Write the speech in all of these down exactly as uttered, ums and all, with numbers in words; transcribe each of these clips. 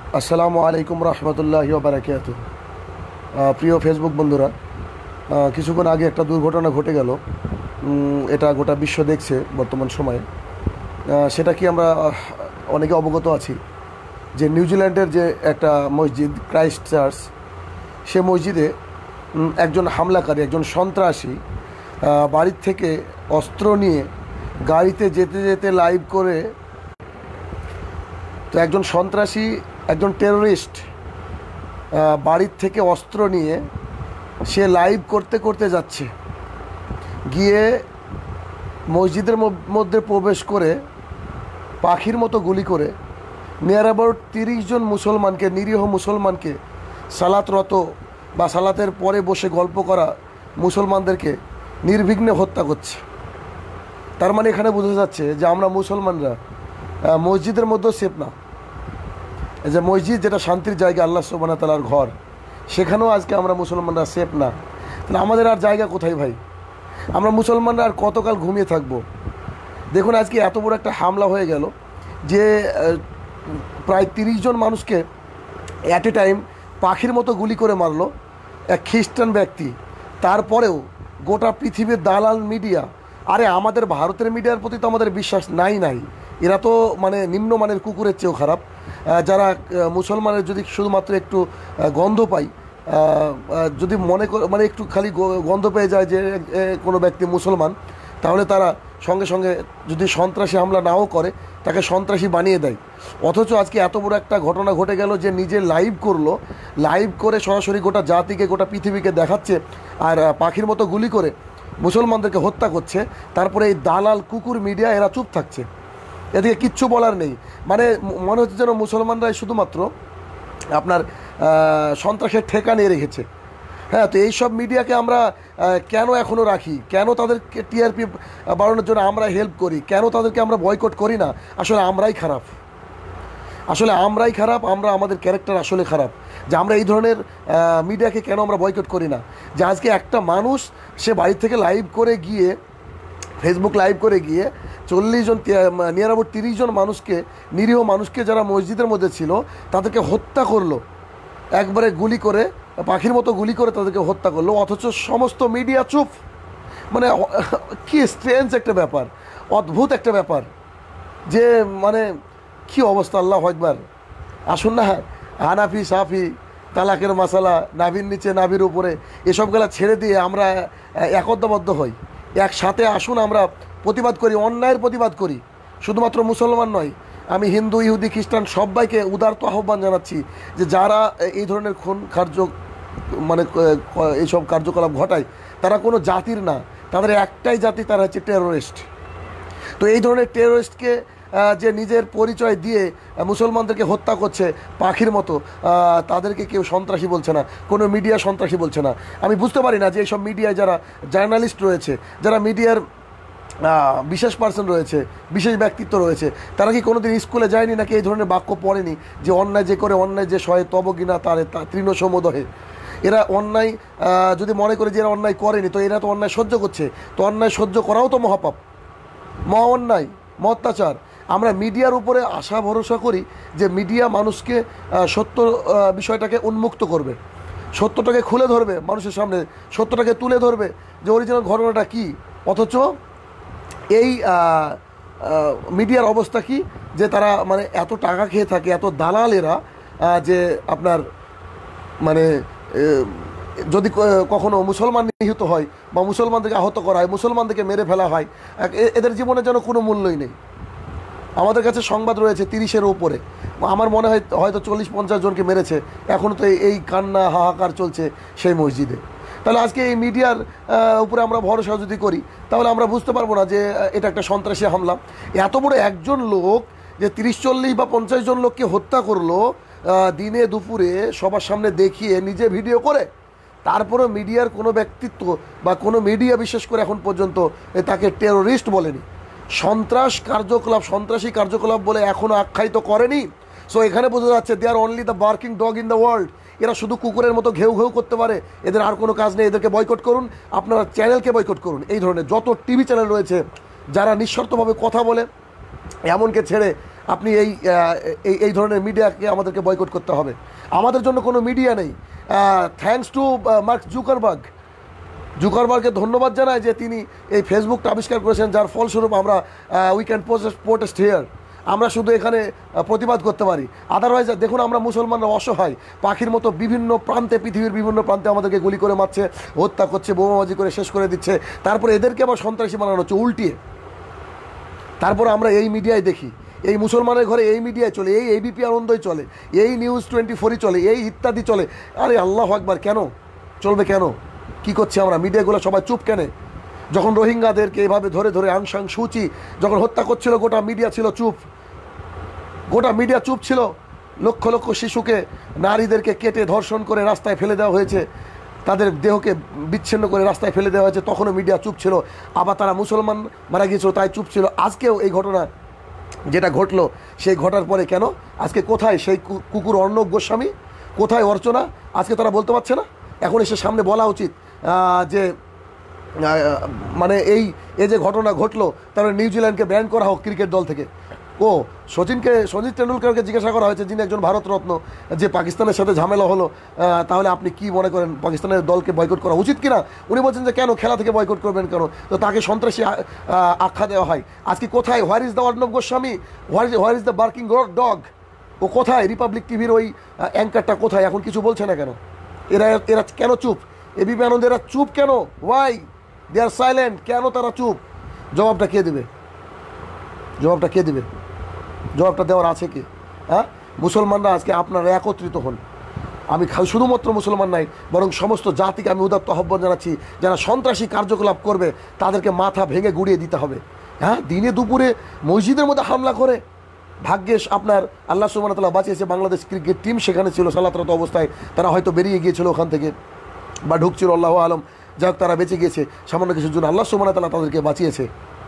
আসসালামু আলাইকুম রহমতুল্লাহি ওয়া বারাকাতুহু। প্রিয় ফেসবুক বন্ধুরা, আহ, কিছুক্ষণ আগে একটা দুর্ঘটনা ঘটে গেল। উম, এটা গোটা বিশ্ব দেখছে বর্তমান সময়ে। আহ, সেটা কি আমরা আহ, অনেকে অবগত আছি যে নিউজিল্যান্ডের যে একটা মসজিদ ক্রাইস্ট চার্চ, সে মসজিদে উম, একজন হামলাকারী, একজন সন্ত্রাসী আহ, বাড়ির থেকে অস্ত্র নিয়ে গাড়িতে যেতে যেতে লাইভ করে। তো একজন সন্ত্রাসী, একজন টেরোরিস্ট বাড়ির থেকে অস্ত্র নিয়ে সে লাইভ করতে করতে যাচ্ছে, গিয়ে মসজিদের মধ্যে প্রবেশ করে পাখির মতো গুলি করে নিয়ার অ্যাবাউট তিরিশ জন মুসলমানকে, নিরীহ মুসলমানকে, সালাতরত বা সালাতের পরে বসে গল্প করা মুসলমানদেরকে নির্বিঘ্নে হত্যা করছে। তার মানে এখানে বোঝা যাচ্ছে যে আমরা মুসলমানরা আহ, মসজিদের মধ্যেও সেফ না। এই যে মসজিদ, যেটা শান্তির জায়গা, আল্লাহ সুবহানাহু ওয়া তাআলার ঘর, সেখানেও আজকে আমরা মুসলমানরা সেফ না। তাহলে আমাদের আর জায়গা কোথায় ভাই? আমরা মুসলমানরা আর কতকাল ঘুমিয়ে থাকব? দেখুন, আজকে এত বড় একটা হামলা হয়ে গেল যে আহ, প্রায় তিরিশ জন মানুষকে অ্যাট এ টাইম পাখির মতো গুলি করে মারলো এক খ্রিস্টান ব্যক্তি। তারপরেও গোটা পৃথিবীর দালাল মিডিয়া, আরে আমাদের ভারতের মিডিয়ার প্রতি তো আমাদের বিশ্বাস নাই নাই এরা তো মানে নিম্নমানের কুকুরের চেয়েও খারাপ। আহ, যারা আহ, মুসলমানের যদি শুধুমাত্র একটু আহ, গন্ধ পাই, আহ, আহ, যদি মনে করে মানে একটু খালি গ- গন্ধ পেয়ে যায় যে এ, কোনো ব্যক্তি মুসলমান, তাহলে তারা সঙ্গে সঙ্গে যদি সন্ত্রাসী হামলা নাও করে, তাকে সন্ত্রাসী বানিয়ে দেয়। অথচ আজকে এত বড় একটা ঘটনা ঘটে গেল যে নিজে লাইভ করলো, লাইভ করে সরাসরি গোটা জাতিকে, গোটা পৃথিবীকে দেখাচ্ছে, আর আহ, পাখির মতো গুলি করে মুসলমানদেরকে হত্যা করছে। তারপরে এই দালাল কুকুর মিডিয়া এরা চুপ থাকছে, এদিকে কিচ্ছু বলার নেই। মানে ম- মনে হচ্ছে যেন মুসলমানরাই শুধুমাত্র আপনার আহ, সন্ত্রাসের ঠেকা নিয়ে রেখেছে। হ্যাঁ, তো এইসব মিডিয়াকে আমরা আহ, কেন এখনও রাখি? কেন তাদেরকে টিআরপি বাড়ানোর জন্য আমরা হেল্প করি? কেন তাদেরকে আমরা বয়কট করি না? আসলে আমরাই খারাপ, আসলে আমরাই খারাপ, আমরা আমাদের ক্যারেক্টার আসলে খারাপ, যে আমরা এই ধরনের মিডিয়াকে কেন আমরা বয়কট করি না। যে আজকে একটা মানুষ সে বাড়ি থেকে লাইভ করে গিয়ে, ফেসবুক লাইভ করে গিয়ে চল্লিশ জন, নিয়ার অ্যাবাউট তিরিশ জন মানুষকে, নিরীহ মানুষকে যারা মসজিদের মধ্যে ছিল, তাদেরকে হত্যা করলো একবারে গুলি করে, পাখির মতো গুলি করে তাদেরকে হত্যা করলো। অথচ সমস্ত মিডিয়া চুপ। মানে অ- কি স্ট্রেঞ্জ একটা ব্যাপার, অদ্ভুত একটা ব্যাপার, যে মানে কি অবস্থা! আল্লাহু আকবার। আসুন না, হানাফি সাফি, তালাকের মাসালা, নাভির নিচে নাভির উপরে, এসবগুলা ছেড়ে দিয়ে আমরা একতাবদ্ধ হই, একসাথে আসুন আমরা প্রতিবাদ করি, অন্যায়ের প্রতিবাদ করি। শুধুমাত্র মুসলমান নয়, আমি হিন্দু, ইহুদি, খ্রিস্টান সবাইকে উদারত আহ্বান জানাচ্ছি যে যারা এই ধরনের খুন কার্য মানে ক- এইসব কার্যকলাপ ঘটায়, তারা কোনো জাতির না, তাদের একটাই জাতি, তারা হচ্ছে টেরোরিস্ট। তো এই ধরনের টেরোরিস্টকে যে নিজের পরিচয় দিয়ে আহ, মুসলমানদেরকে হত্যা করছে পাখির মতো, আহ, তাদেরকে কেউ সন্ত্রাসী বলছে না, কোনো মিডিয়া সন্ত্রাসী বলছে না। আমি বুঝতে পারি না যে এইসব মিডিয়ায় যারা জার্নালিস্ট রয়েছে, যারা মিডিয়ার আহ, বিশেষ পার্সন রয়েছে, বিশেষ ব্যক্তিত্ব রয়েছে, তারা কি কোনোদিন স্কুলে যায়নি নাকি এই ধরনের বাক্য পড়েনি যে অন্যায় যে করে অন্যায় যে সহে তব গিনা তারে তা তৃণ সমুদহে? এরা অন্যায় আহ, যদি মনে করে যে এরা অন্যায় করেনি, তো এরা তো অন্যায় সহ্য করছে, তো অন্যায় সহ্য করাও তো মহাপাপ, মহা অন্যায়, মহা অত্যাচার। আমরা মিডিয়ার উপরে আশা ভরসা করি যে মিডিয়া মানুষকে আহ, সত্য আহ, বিষয়টাকে উন্মুক্ত করবে, সত্যটাকে খুলে ধরবে মানুষের সামনে, সত্যটাকে তুলে ধরবে যে অরিজিনাল ঘটনাটা কী। অথচ এই আহ, আহ, মিডিয়ার অবস্থা কি, যে তারা মানে এত টাকা খেয়ে থাকে, এত দালাল এরা, আহ, যে আপনার মানে এ, যদি ক- কখনো মুসলমান নিহত হয় বা মুসলমানদেরকে আহত করা হয়, মুসলমানদেরকে মেরে ফেলা হয়, এক- এ- এদের জীবনে যেন কোনো মূল্যই নেই। আমাদের কাছে সংবাদ রয়েছে তিরিশের উপরে, আমার মনে হয় হয়তো চল্লিশ পঞ্চাশ জনকে মেরেছে। এখনও তো এই এই কান্না হাহাকার চলছে সেই মসজিদে। তাহলে আজকে এই মিডিয়ার আহ, উপরে আমরা ভরসা যদি করি, তাহলে আমরা বুঝতে পারবো না যে আহ, এটা একটা সন্ত্রাসী হামলা। এত বড় একজন লোক যে তিরিশ চল্লিশ বা পঞ্চাশ জন লোককে হত্যা করলো আহ, দিনে দুপুরে সবার সামনে দেখিয়ে, নিজে ভিডিও করে, তারপরেও মিডিয়ার কোনো ব্যক্তিত্ব বা কোনো মিডিয়া বিশেষ করে এখন পর্যন্ত এ, তাকে টেরোরিস্ট বলেনি, সন্ত্রাস কার্যকলাপ, সন্ত্রাসী কার্যকলাপ বলে এখনও আখ্যায়িত করেনি। সো এখানে বোঝা যাচ্ছে they are only the barking dog in the world. এরা শুধু কুকুরের মতো ঘেউ ঘেউ করতে পারে, এদের আর কোনো কাজ নেই। এদেরকে বয়কট করুন, আপনারা চ্যানেলকে বয়কট করুন। এই ধরনের যত টিভি চ্যানেল রয়েছে যারা নিঃশর্তভাবে কথা বলে, এমনকে ছেড়ে আপনি এই এই এই ধরনের মিডিয়াকে আমাদেরকে বয়কট করতে হবে। আমাদের জন্য কোনো মিডিয়া নেই। থ্যাঙ্কস টু মার্ক জুকারবার্গ, জুকারবার্গকে ধন্যবাদ জানাই যে তিনি এই ফেসবুকটা আবিষ্কার করেছেন, যার ফলস্বরূপ আমরা উই ক্যান প্রোটেস্ট হিয়ার, আমরা শুধু এখানে প্রতিবাদ করতে পারি। আদারওয়াইজ দেখুন, আমরা মুসলমানরা অসহায় পাখির মতো বিভিন্ন প্রান্তে, পৃথিবীর বিভিন্ন প্রান্তে আমাদেরকে গুলি করে মারছে, হত্যা করছে, বোমাবাজি করে শেষ করে দিচ্ছে, তারপরে এদেরকে আবার সন্ত্রাসী বানানো হচ্ছে উল্টিয়ে। তারপরে আমরা এই মিডিয়ায় দেখি, এই মুসলমানের ঘরে এই মিডিয়ায় চলে, এই এবিপি আনন্দই চলে, এই নিউজ টোয়েন্টি ফোরই চলে, এই ইত্যাদি চলে। আরে আল্লাহ আকবার, কেন চলবে? কেন কি করছি আমরা? মিডিয়াগুলো সবাই চুপ কেন? যখন রোহিঙ্গাদেরকে এভাবে ধরে ধরে আং সাং সুচি যখন হত্যা করছিল, গোটা মিডিয়া ছিল চুপ, গোটা মিডিয়া চুপ ছিল। লক্ষ লক্ষ শিশুকে, নারীদেরকে কেটে ধর্ষণ করে রাস্তায় ফেলে দেওয়া হয়েছে, তাদের দেহকে বিচ্ছিন্ন করে রাস্তায় ফেলে দেওয়া হয়েছে, তখনও মিডিয়া চুপ ছিল। আবার তারা মুসলমান মারা গিয়েছিল তাই চুপ ছিল। আজকেও এই ঘটনা যেটা ঘটলো, সেই ঘটার পরে কেন আজকে কোথায় সেই কুকুর অর্ণব গোস্বামী, কোথায় অর্চনা? আজকে তারা বলতে পারছে না। এখন এসে সামনে বলা উচিত যে মানে এই এই যে ঘটনা ঘটলো, তাহলে নিউজিল্যান্ডকে ব্যান করা হোক ক্রিকেট দল থেকে। ও সচিনকে, সচিন টেন্ডুলকারকে জিজ্ঞাসা করা হয়েছে, যিনি একজন ভারতরত্ন, যে পাকিস্তানের সাথে ঝামেলা হলো, তাহলে আপনি কি মনে করেন পাকিস্তানের দলকে বয়কট করা উচিত কিনা? উনি বলছেন যে কেন, খেলা থেকে বয়কট করবেন কেন? তো তাকে সন্ত্রাসী আখ্যা দেওয়া হয়। আজকে কোথায় where is the Arnab Goswami, where is where is the barking dog? ও কোথায়? রিপাবলিক টিভির ওই অ্যাঙ্কারটা কোথায়? এখন কিছু বলছে না কেন? এরা এরা কেন চুপ? এবিপি আনন্দ এরা চুপ কেন? Why they are silent? কেন তারা চুপ? জবাবটা কে দেবে? জবাবটা কে দেবে? জবাবটা দেওয়ার আছে কি? হ্যাঁ, মুসলমানরা আজকে আপনারা একত্রিত হন। আমি শুধুমাত্র মুসলমান নাই, বরং সমস্ত জাতিকে আমি উদাত্ত আহ্বান জানাচ্ছি, যারা সন্ত্রাসী কার্যকলাপ করবে তাদেরকে মাথা ভেঙে গুড়িয়ে দিতে হবে। হ্যাঁ, দিনে দুপুরে মসজিদের মধ্যে হামলা করে, ভাগ্যেশ আপনার আল্লাহ সুবহানাহু ওয়া তাআলা বাঁচিয়েছে, বাংলাদেশ ক্রিকেট টিম সেখানে ছিল সালাতরত অবস্থায়, তারা হয়তো বেরিয়ে গিয়েছিল ওখান থেকে বা ঢুকছিল, আল্লাহ আলম, যাই হোক তারা বেঁচে গিয়েছে সামান্য কিছুর জন্য, আল্লাহ সুবহানাহু ওয়া তাআলা তাদেরকে বাঁচিয়েছে।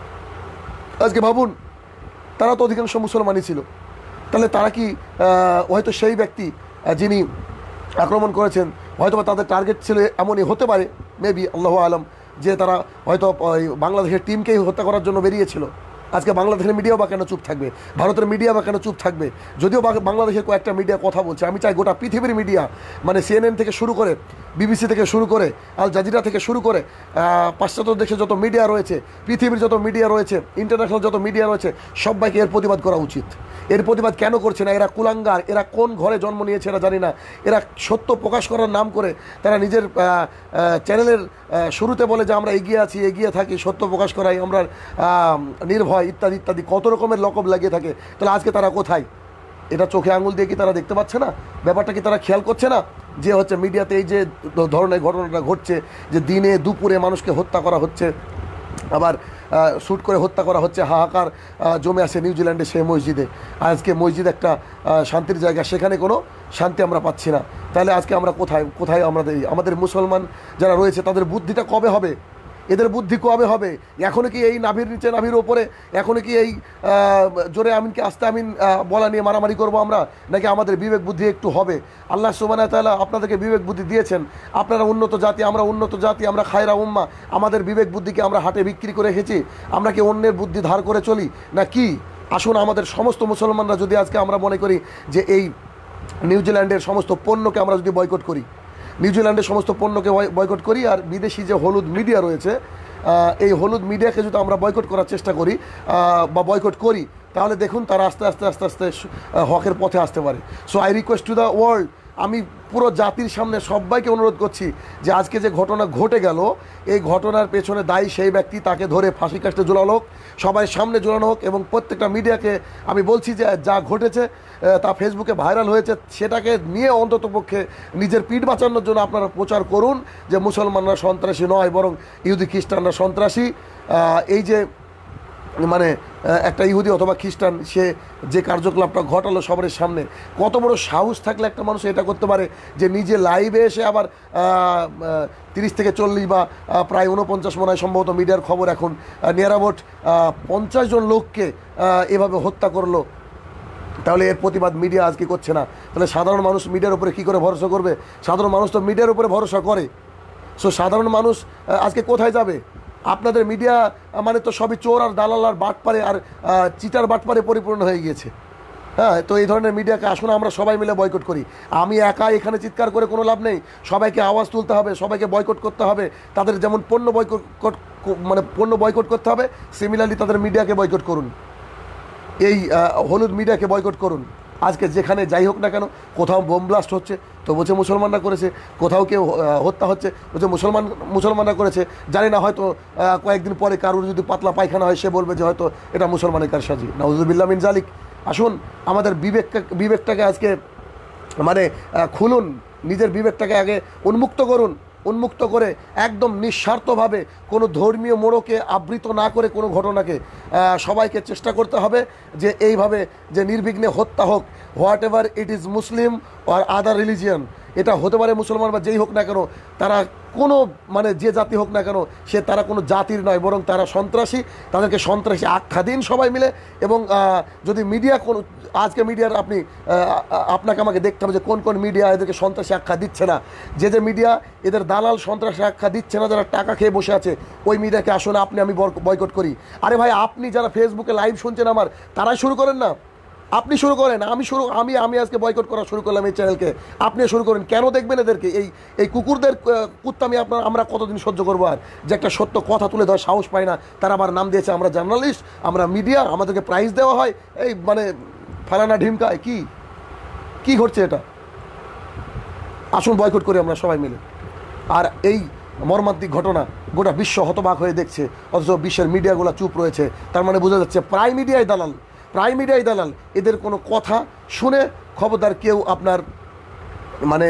আজকে ভাবুন, তারা তো অধিকাংশ মুসলমানই ছিল, তাহলে তারা কি হয়তো সেই ব্যক্তি যিনি আক্রমণ করেছেন, হয়তো বা তাদের টার্গেট ছিল এমনই হতে পারে, মেবি, আল্লাহ আলম, যে তারা হয়তো বাংলাদেশের টিমকেই হত্যা করার জন্য বেরিয়েছিল। আজকে বাংলাদেশের মিডিয়াও বা কেন চুপ থাকবে? ভারতের মিডিয়া বা কেন চুপ থাকবে? যদিও বাংলাদেশের কয়েকটা মিডিয়া কথা বলছে, আমি চাই গোটা পৃথিবীর মিডিয়া, মানে সিএনএন থেকে শুরু করে, বিবিসি থেকে শুরু করে, আল জাজিরা থেকে শুরু করে, পাশ্চাত্য দেশে যত মিডিয়া রয়েছে, পৃথিবীর যত মিডিয়া রয়েছে, ইন্টারন্যাশনাল যত মিডিয়া রয়েছে, সবাইকে এর প্রতিবাদ করা উচিত। এর প্রতিবাদ কেন করছে না? এরা কুলাঙ্গার, এরা কোন ঘরে জন্ম নিয়েছে এরা জানি না। এরা সত্য প্রকাশ করার নাম করে তারা নিজের চ্যানেলের শুরুতে বলে যে আমরা এগিয়ে আছি, এগিয়ে থাকি, সত্য প্রকাশ করাই, আমরা নির্ভয়, ইত্যাদি ইত্যাদি কত রকমের লকব লাগিয়ে থাকে। তাহলে আজকে তারা কোথায়? এটা চোখে আঙুল দিয়ে কি তারা দেখতে পাচ্ছে না? ব্যাপারটা কি তারা খেয়াল করছে না যে হচ্ছে মিডিয়াতে এই যে ধরনের ঘটনাটা ঘটছে, যে দিনে দুপুরে মানুষকে হত্যা করা হচ্ছে, আবার শ্যুট করে হত্যা করা হচ্ছে, হাহাকার জমে আসে নিউজিল্যান্ডে সেই মসজিদে। আজকে মসজিদ একটা শান্তির জায়গা, সেখানে কোনো শান্তি আমরা পাচ্ছি না। তাহলে আজকে আমরা কোথায় কোথায় আমাদের আমাদের মুসলমান যারা রয়েছে তাদের বুদ্ধিটা কবে হবে? এদের বুদ্ধি কবে হবে? এখনও কি এই নাভির নিচে, নাভির ওপরে এখনও কি এই জোরে আমিনকে আস্তে আমিন বলা নিয়ে মারামারি করবো আমরা, নাকি আমাদের বিবেক বুদ্ধি একটু হবে? আল্লাহ সুবহানাহু ওয়া তাআলা আপনাদেরকে বিবেক বুদ্ধি দিয়েছেন, আপনারা উন্নত জাতি, আমরা উন্নত জাতি, আমরা খায়রা উম্মাহ, আমাদের বিবেক বুদ্ধিকে আমরা হাটে বিক্রি করে এসেছি? আমরা কি অন্যের বুদ্ধি ধার করে চলি না কি? আসুন, আমাদের সমস্ত মুসলমানরা যদি আজকে আমরা মনে করি যে এই নিউজিল্যান্ডের সমস্ত পণ্যকে আমরা যদি বয়কট করি, নিউজিল্যান্ডের সমস্ত পণ্যকে বয়কট করি, আর বিদেশি যে হলুদ মিডিয়া রয়েছে, এই হলুদ মিডিয়াকে যদি আমরা বয়কট করার চেষ্টা করি বা বয়কট করি, তাহলে দেখুন তারা আস্তে আস্তে আস্তে আস্তে হকের পথে আসতে পারে। So I request to the world, আমি পুরো জাতির সামনে সবাইকে অনুরোধ করছি যে আজকে যে ঘটনা ঘটে গেল, এই ঘটনার পেছনে দায়ী সেই ব্যক্তি, তাকে ধরে ফাঁসি কাস্টে ঝুলানো হোক, সবাই সামনে ঝুলানো হোক। এবং প্রত্যেকটা মিডিয়াকে আমি বলছি যে যা ঘটেছে তা ফেসবুকে ভাইরাল হয়েছে, সেটাকে নিয়ে অন্ততপক্ষে নিজের পিঠ বাঁচানোর জন্য আপনারা প্রচার করুন যে মুসলমানরা সন্ত্রাসী নয়, বরং ইহুদি খ্রিস্টানরা সন্ত্রাসী। এই যে মানে একটা ইহুদি অথবা খ্রিস্টান সে যে কার্যকলাপটা ঘটালো সবার সামনে, কত বড় সাহস থাকলে একটা মানুষ এটা করতে পারে যে নিজে লাইভে এসে আবার তিরিশ থেকে চল্লিশ বা প্রায় উনপঞ্চাশ মনে হয় সম্ভবত মিডিয়ার খবর এখন, নিয়ার অ্যাবাউট পঞ্চাশ জন লোককে এভাবে হত্যা করলো। তাহলে এর প্রতিবাদ মিডিয়া আজকে করছে না, তাহলে সাধারণ মানুষ মিডিয়ার উপরে কী করে ভরসা করবে? সাধারণ মানুষ তো মিডিয়ার উপরে ভরসা করে। সো সাধারণ মানুষ আজকে কোথায় যাবে? আপনাদের মিডিয়া মানে তো সবই চোর আর দালাল আর বাটপারে আর চিটার বাটপারে পরিপূর্ণ হয়ে গিয়েছে। হ্যাঁ, তো এই ধরনের মিডিয়াকে আসুন আমরা সবাই মিলে বয়কট করি। আমি একা এখানে চিৎকার করে কোনো লাভ নেই, সবাইকে আওয়াজ তুলতে হবে, সবাইকে বয়কট করতে হবে। তাদের যেমন পণ্য বয়কট মানে পণ্য বয়কট করতে হবে, সিমিলারলি তাদের মিডিয়াকে বয়কট করুন, এই হলুদ মিডিয়াকে বয়কট করুন। আজকে যেখানে যাই হোক না কেন, কোথাও বোম ব্লাস্ট হচ্ছে তো বলছে মুসলমানরা করেছে, কোথাও কেউ হত্যা হচ্ছে বলছে মুসলমান মুসলমানরা করেছে। জানি না, হয়তো কয়েকদিন পরে কারুর যদি পাতলা পায়খানা হয় সে বলবে যে হয়তো এটা মুসলমানের কারসাজি, নাউজুবিল্লাহ মিন জালিক। আসুন আমাদের বিবেককে বিবেকটাকে আজকে মানে খুলুন, নিজের বিবেকটাকে আগে উন্মুক্ত করুন, উন্মুক্ত করে একদম নিঃস্বার্থভাবে কোনো ধর্মীয় মোড়কে আবৃত না করে কোনো ঘটনাকে সবাইকে চেষ্টা করতে হবে যে এইভাবে যে নির্বিঘ্নে হত্যা হোক, whatever it is Muslim or other religion, এটা হতে পারে মুসলমান বা যেই হোক না কেন, তারা কোনো মানে যে জাতি হোক না কেন সে তারা কোনো জাতির নয়, বরং তারা সন্ত্রাসী, তাদেরকে সন্ত্রাসী আখ্যা দিন সবাই মিলে। এবং যদি মিডিয়া কোন আজকে মিডিয়ার আপনি আপনাকে আমাকে দেখতে হবে যে কোন কোন মিডিয়া এদেরকে সন্ত্রাসী আখ্যা দিচ্ছে না। যে যে মিডিয়া এদের দালাল সন্ত্রাসী আখ্যা দিচ্ছে না, যারা টাকা খেয়ে বসে আছে, ওই মিডিয়াকে আসুন আপনি আমি বয়কট করি। আরে ভাই, আপনি যারা ফেসবুকে লাইভ শুনছেন আমার, তারাই শুরু করেন না, আপনি শুরু করেন। আমি শুরু আমি আমি আজকে বয়কট করা শুরু করলাম এই চ্যানেলকে, আপনি শুরু করেন। কেন দেখবেন এদেরকে? এই এই কুকুরদের কুত্তামি আপনার আমরা কতদিন সহ্য করবো? আর যে একটা সত্য কথা তুলে ধর সাহস পায় না, তারা আবার নাম দিয়েছে আমরা জার্নালিস্ট, আমরা মিডিয়া, আমাদেরকে প্রাইজ দেওয়া হয়, এই মানে ফালানা ঢিমকায়। কি কি ঘটছে এটা? আসুন বয়কট করি আমরা সবাই মিলে। আর এই মর্মান্তিক ঘটনা গোটা বিশ্ব হতবাক হয়ে দেখছে, অথচ বিশ্বের মিডিয়াগুলো চুপ রয়েছে। তার মানে বোঝা যাচ্ছে প্রায় মিডিয়াই দালাল, প্রায় মিডিয়াই দালাল। এদের কোনো কথা শুনে খবরদার কেউ আপনার মানে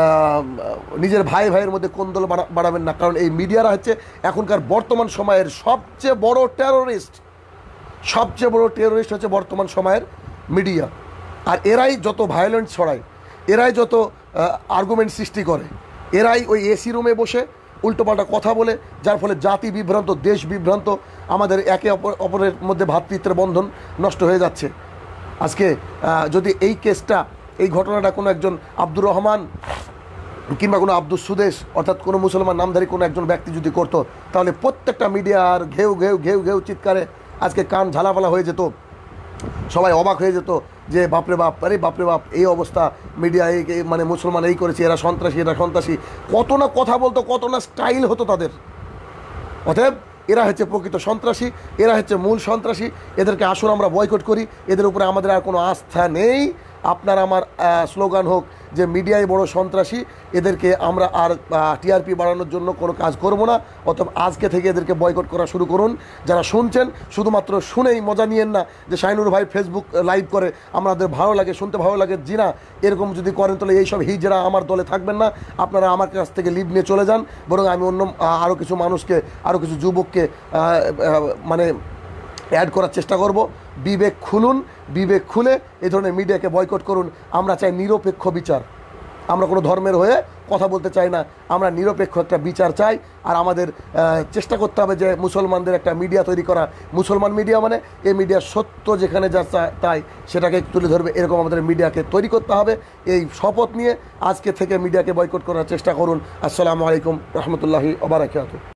নিজের ভাই ভাইয়ের মধ্যে কোন্দল বাড়াবেন না, কারণ এই মিডিয়ারা হচ্ছে এখনকার বর্তমান সময়ের সবচেয়ে বড় টেরোরিস্ট। সবচেয়ে বড় টেরোরিস্ট হচ্ছে বর্তমান সময়ের মিডিয়া। আর এরাই যত ভায়োলেন্স ছড়ায়, এরাই যত আর্গুমেন্ট সৃষ্টি করে, এরাই ওই এসি রুমে বসে উল্টোপাল্টা কথা বলে, যার ফলে জাতি বিভ্রান্ত, দেশ বিভ্রান্ত, আমাদের একে অপর অপরের মধ্যে ভ্রাতৃত্বের বন্ধন নষ্ট হয়ে যাচ্ছে। আজকে যদি এই কেসটা, এই ঘটনাটা কোনো একজন আব্দুর রহমান কিংবা কোনো আব্দুস সুদেশ অর্থাৎ কোনো মুসলমান নামধারী কোনো একজন ব্যক্তি যদি করতো, তাহলে প্রত্যেকটা মিডিয়ার ঘেউ ঘেউ ঘেউ ঘেউ চিৎকারে আজকে কান ঝালাপালা হয়ে যেত, সবাই অবাক হয়ে যেত যে বাপরে বাপ, আরে বাপরে বাপ, এই অবস্থা, মিডিয়া এই মানে মুসলমান এই করেছে, এরা সন্ত্রাসী, এরা সন্ত্রাসী, কত না কথা বলতো, কত না স্টাইল হতো তাদের। অতএব এরা হচ্ছে প্রকৃত সন্ত্রাসী, এরা হচ্ছে মূল সন্ত্রাসী। এদেরকে আসুন আমরা বয়কট করি, এদের উপরে আমাদের আর কোনো আস্থা নেই। আপনার আমার স্লোগান হোক যে মিডিয়ায় বড় সন্ত্রাসী, এদেরকে আমরা আর টিআরপি বাড়ানোর জন্য কোনো কাজ করব না। অতএব আজকে থেকে এদেরকে বয়কট করা শুরু করুন। যারা শুনছেন শুধুমাত্র শুনেই মজা নিয়েন না যে শাইনুর ভাই ফেসবুক লাইভ করে, আমাদের ভালো লাগে, শুনতে ভালো লাগে, জি না, এরকম যদি করেন তাহলে এইসব হিজড়া আমার দলে থাকবেন না। আপনারা আমার কাছ থেকে লিভ নিয়ে চলে যান, বরং আমি অন্য আরও কিছু মানুষকে, আরও কিছু যুবককে মানে অ্যাড করার চেষ্টা করব। বিবেক খুলুন, বিবেক খুলে এই ধরনের মিডিয়াকে বয়কট করুন। আমরা চাই নিরপেক্ষ বিচার, আমরা কোনো ধর্মের হয়ে কথা বলতে চাই না, আমরা নিরপেক্ষ একটা বিচার চাই। আর আমাদের চেষ্টা করতে হবে যে মুসলমানদের একটা মিডিয়া তৈরি করা, মুসলমান মিডিয়া মানে এই মিডিয়া সত্য যেখানে যা তাই সেটাকে তুলে ধরবে, এরকম আমাদের মিডিয়াকে তৈরি করতে হবে। এই শপথ নিয়ে আজকে থেকে মিডিয়াকে বয়কট করার চেষ্টা করুন। আসসালামু আলাইকুম রহমতুল্লাহি ওয়া বারাকাতুহু।